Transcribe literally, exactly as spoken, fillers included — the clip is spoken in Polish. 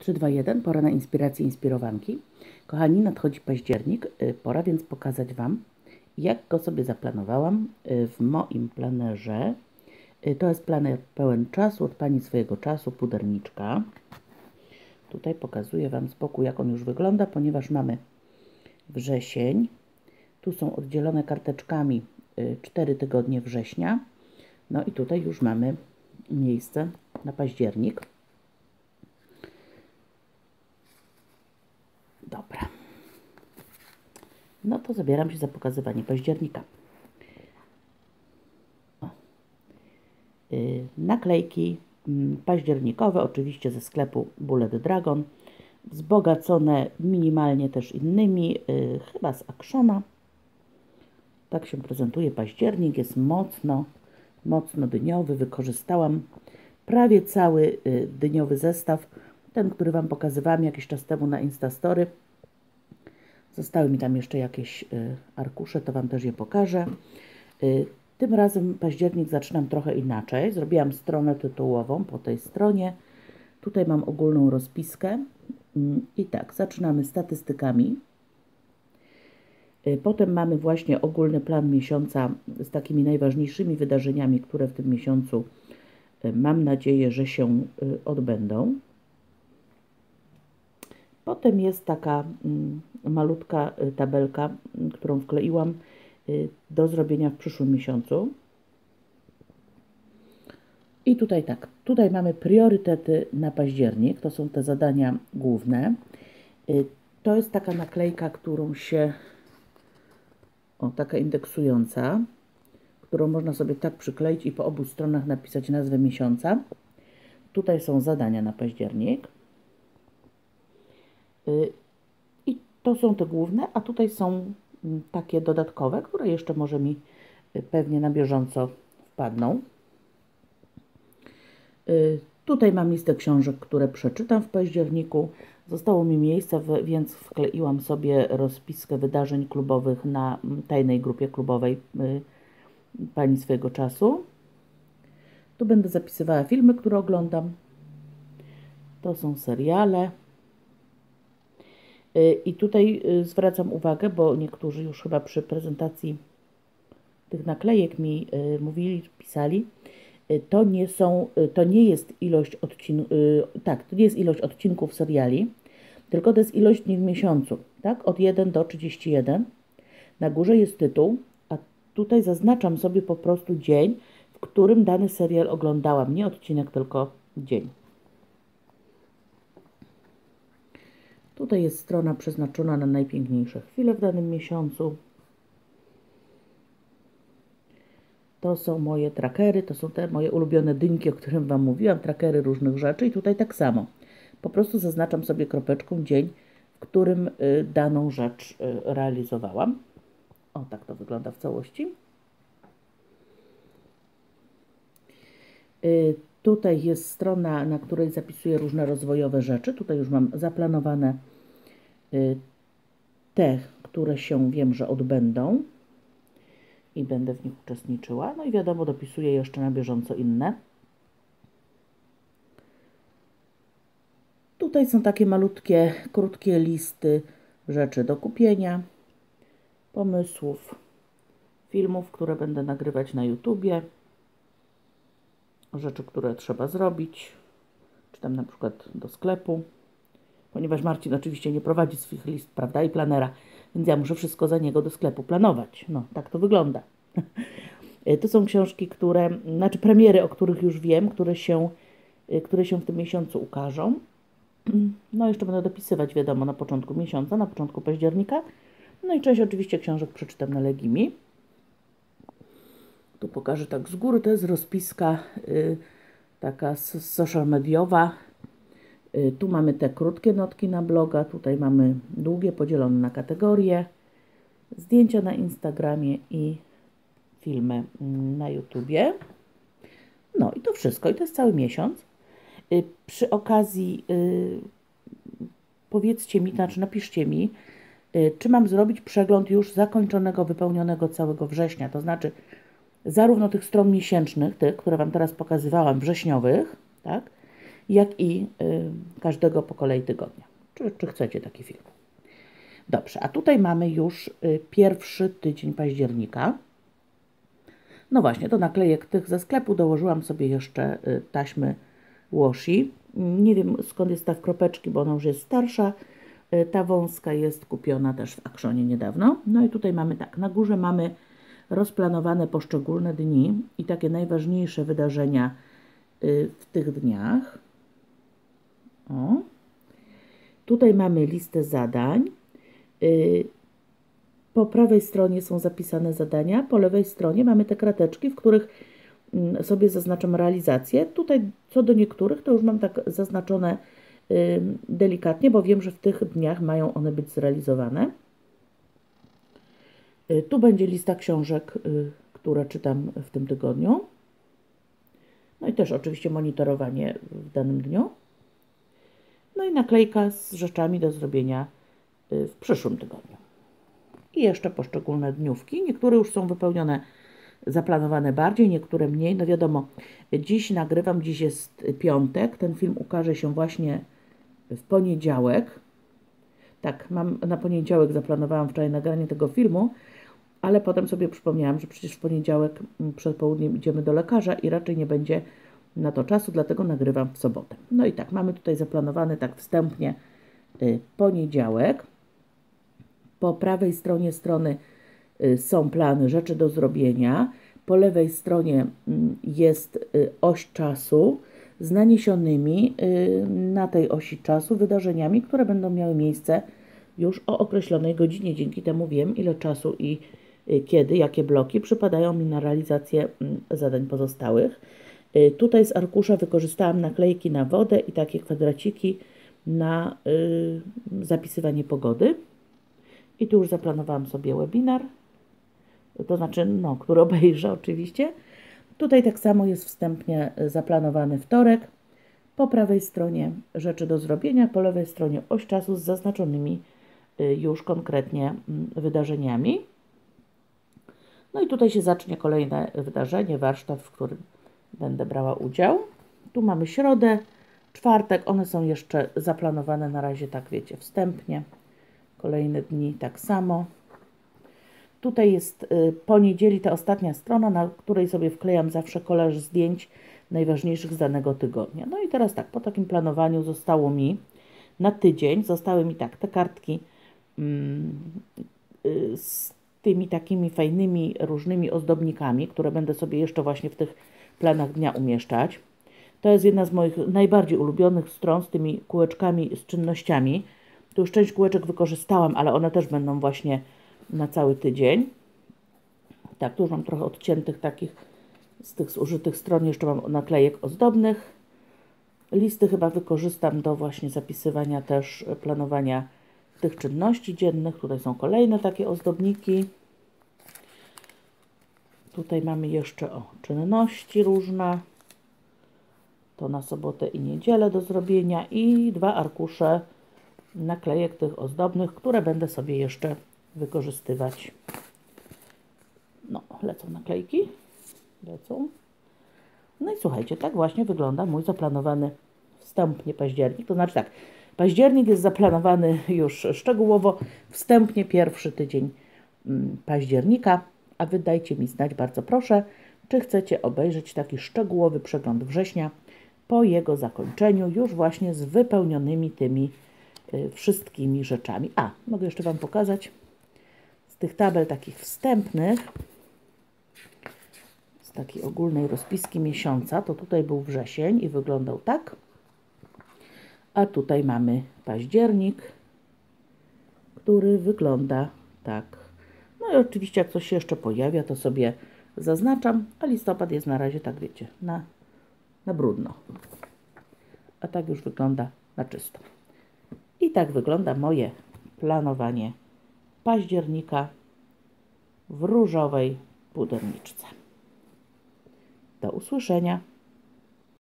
trzy, dwa, jeden, pora na inspirację inspirowanki. Kochani, nadchodzi październik, pora więc pokazać Wam, jak go sobie zaplanowałam w moim planerze. To jest planer pełen czasu od Pani swojego czasu, puderniczka. Tutaj pokazuję Wam z boku, jak on już wygląda, ponieważ mamy wrzesień. Tu są oddzielone karteczkami cztery tygodnie września. No i tutaj już mamy miejsce na październik. Dobra. No to zabieram się za pokazywanie października. O. Yy, naklejki yy, październikowe, oczywiście ze sklepu Bullet Dragon, wzbogacone minimalnie też innymi, yy, chyba z Actiona. Tak się prezentuje październik, jest mocno, mocno dyniowy. Wykorzystałam prawie cały yy, dyniowy zestaw, ten, który Wam pokazywałam jakiś czas temu na Instastory. Zostały mi tam jeszcze jakieś y, arkusze, to Wam też je pokażę. Y, tym razem październik zaczynam trochę inaczej. Zrobiłam stronę tytułową po tej stronie. Tutaj mam ogólną rozpiskę. Y, I tak, zaczynamy statystykami. Y, potem mamy właśnie ogólny plan miesiąca z takimi najważniejszymi wydarzeniami, które w tym miesiącu y, mam nadzieję, że się y, odbędą. Potem jest taka mm, malutka y, tabelka, y, którą wkleiłam y, do zrobienia w przyszłym miesiącu. I tutaj tak, tutaj mamy priorytety na październik, to są te zadania główne. Y, to jest taka naklejka, którą się, o taka indeksująca, którą można sobie tak przykleić i po obu stronach napisać nazwę miesiąca. Tutaj są zadania na październik. I to są te główne, a tutaj są takie dodatkowe, które jeszcze może mi pewnie na bieżąco wpadną. Tutaj mam listę książek, które przeczytam w październiku. Zostało mi miejsce, więc wkleiłam sobie rozpiskę wydarzeń klubowych na tajnej grupie klubowej Pani swojego czasu. Tu będę zapisywała filmy, które oglądam. To są seriale. I tutaj zwracam uwagę, bo niektórzy już chyba przy prezentacji tych naklejek mi mówili, pisali, to nie są, to nie jest ilość odcinków, tak, to nie jest ilość odcinków seriali, tylko to jest ilość dni w miesiącu, tak, od jeden do trzydziestu jeden. Na górze jest tytuł, a tutaj zaznaczam sobie po prostu dzień, w którym dany serial oglądałam, nie odcinek, tylko dzień. Tutaj jest strona przeznaczona na najpiękniejsze chwile w danym miesiącu. To są moje trackery, to są te moje ulubione dynki, o których Wam mówiłam, trackery różnych rzeczy. I tutaj tak samo. Po prostu zaznaczam sobie kropeczką dzień, w którym y, daną rzecz y, realizowałam. O, tak to wygląda w całości. Y, Tutaj jest strona, na której zapisuję różne rozwojowe rzeczy. Tutaj już mam zaplanowane y, te, które się wiem, że odbędą i będę w nich uczestniczyła. No i wiadomo, dopisuję jeszcze na bieżąco inne. Tutaj są takie malutkie, krótkie listy rzeczy do kupienia, pomysłów, filmów, które będę nagrywać na YouTubie. Rzeczy, które trzeba zrobić, czy tam na przykład do sklepu, ponieważ Marcin oczywiście nie prowadzi swoich list, prawda, i planera, więc ja muszę wszystko za niego do sklepu planować. No, tak to wygląda. To są książki, które, znaczy premiery, o których już wiem, które się, które się w tym miesiącu ukażą. No, jeszcze będę dopisywać, wiadomo, na początku miesiąca, na początku października. No i część oczywiście książek przeczytam na Legimi. Tu pokażę tak z góry, to jest rozpiska y, taka social mediowa. Y, tu mamy te krótkie notki na bloga, tutaj mamy długie, podzielone na kategorie, zdjęcia na Instagramie i filmy na YouTubie. No i to wszystko, i to jest cały miesiąc. Y, przy okazji y, powiedzcie mi, znaczy napiszcie mi, y, czy mam zrobić przegląd już zakończonego, wypełnionego całego września, to znaczy zarówno tych stron miesięcznych, tych, które Wam teraz pokazywałam, wrześniowych, tak, jak i y, każdego po kolei tygodnia. Czy, czy chcecie taki film? Dobrze, a tutaj mamy już y, pierwszy tydzień października. No właśnie, do naklejek tych ze sklepu dołożyłam sobie jeszcze y, taśmy washi. Nie wiem, skąd jest ta w kropeczki, bo ona już jest starsza. Y, ta wąska jest kupiona też w Actionie niedawno. No i tutaj mamy tak, na górze mamy rozplanowane poszczególne dni i takie najważniejsze wydarzenia y, w tych dniach. O. Tutaj mamy listę zadań. Y, Po prawej stronie są zapisane zadania, po lewej stronie mamy te krateczki, w których sobie zaznaczam realizację. Tutaj co do niektórych to już mam tak zaznaczone y, delikatnie, bo wiem, że w tych dniach mają one być zrealizowane. Y, tu będzie lista książek, y, które czytam w tym tygodniu. No i też oczywiście monitorowanie w danym dniu. No i naklejka z rzeczami do zrobienia y, w przyszłym tygodniu. I jeszcze poszczególne dniówki. Niektóre już są wypełnione, zaplanowane bardziej, niektóre mniej. No wiadomo, dziś nagrywam, dziś jest piątek. Ten film ukaże się właśnie w poniedziałek. Tak, mam na poniedziałek zaplanowałam wczoraj nagranie tego filmu, ale potem sobie przypomniałam, że przecież w poniedziałek przed południem idziemy do lekarza i raczej nie będzie na to czasu, dlatego nagrywam w sobotę. No i tak, mamy tutaj zaplanowany tak wstępnie y, poniedziałek. Po prawej stronie strony są plany rzeczy do zrobienia. Po lewej stronie jest oś czasu z naniesionymi na tej osi czasu wydarzeniami, które będą miały miejsce już o określonej godzinie. Dzięki temu wiem, ile czasu i kiedy, jakie bloki przypadają mi na realizację zadań pozostałych. Tutaj z arkusza wykorzystałam naklejki na wodę i takie kwadraciki na zapisywanie pogody. I tu już zaplanowałam sobie webinar, to znaczy, no, który obejrzę oczywiście. Tutaj tak samo jest wstępnie zaplanowany wtorek. Po prawej stronie rzeczy do zrobienia, po lewej stronie oś czasu z zaznaczonymi już konkretnie wydarzeniami. No i tutaj się zacznie kolejne wydarzenie, warsztat, w którym będę brała udział. Tu mamy środę, czwartek, one są jeszcze zaplanowane na razie, tak wiecie, wstępnie. Kolejne dni tak samo. Tutaj jest y, po niedzieli ta ostatnia strona, na której sobie wklejam zawsze kolaż zdjęć najważniejszych z danego tygodnia. No i teraz tak, po takim planowaniu zostało mi na tydzień, zostały mi tak te kartki mm, y, z tymi takimi fajnymi, różnymi ozdobnikami, które będę sobie jeszcze właśnie w tych planach dnia umieszczać. To jest jedna z moich najbardziej ulubionych stron z tymi kółeczkami, z czynnościami. Tu już część kółeczek wykorzystałam, ale one też będą właśnie na cały tydzień. Tak, tu już mam trochę odciętych takich z tych zużytych stron. Jeszcze mam naklejek ozdobnych. Listy chyba wykorzystam do właśnie zapisywania też, planowania tych czynności dziennych. Tutaj są kolejne takie ozdobniki. Tutaj mamy jeszcze o czynności różne. To na sobotę i niedzielę do zrobienia. I dwa arkusze naklejek tych ozdobnych, które będę sobie jeszcze wykorzystywać. No, lecą naklejki. Lecą. No i słuchajcie, tak właśnie wygląda mój zaplanowany wstępnie październik. To znaczy tak, październik jest zaplanowany już szczegółowo, wstępnie pierwszy tydzień października, a wy dajcie mi znać, bardzo proszę, czy chcecie obejrzeć taki szczegółowy przegląd września po jego zakończeniu, już właśnie z wypełnionymi tymi y, wszystkimi rzeczami. A, mogę jeszcze wam pokazać z tych tabel takich wstępnych, z takiej ogólnej rozpiski miesiąca, to tutaj był wrzesień i wyglądał tak, a tutaj mamy październik, który wygląda tak. No i oczywiście jak coś się jeszcze pojawia, to sobie zaznaczam, a listopad jest na razie, tak wiecie, na, na brudno. A tak już wygląda na czysto. I tak wygląda moje planowanie października w różowej puderniczce. Do usłyszenia.